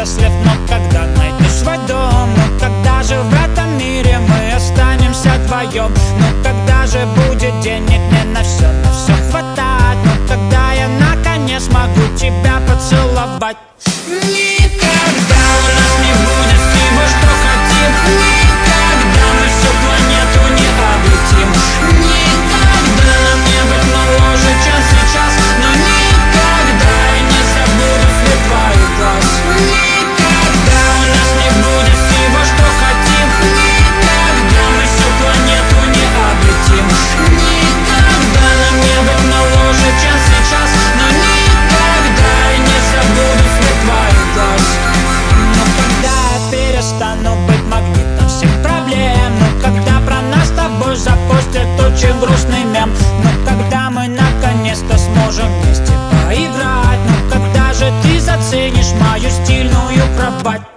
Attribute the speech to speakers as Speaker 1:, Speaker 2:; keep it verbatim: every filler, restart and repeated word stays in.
Speaker 1: счастлив, но когда найду свой дом? Ну когда же в этом мире мы останемся вдвоем? Ну когда же будет денег мне на все, на все хватать? Ну когда я наконец смогу тебя поцеловать? Никогда у нас не будет всего, что хотим. Никогда мы всю планету не облетим. Никогда нам не быть моложе, чем сейчас. Но никогда я не забуду свет твоих глаз. Никогда у нас не будет всего, что хотим. Никогда мы всю планету не облетим. Никогда нам не быть моложе, чем сейчас. Но никогда я не забуду свет твоих глаз. Но когда я перестану быть магнитом всех проблем? Ну когда про нас с тобой запустят очень грустный мем? Ну когда мы наконец-то сможем вместе поиграть? Ну когда же ты заценишь мою стильную кровать?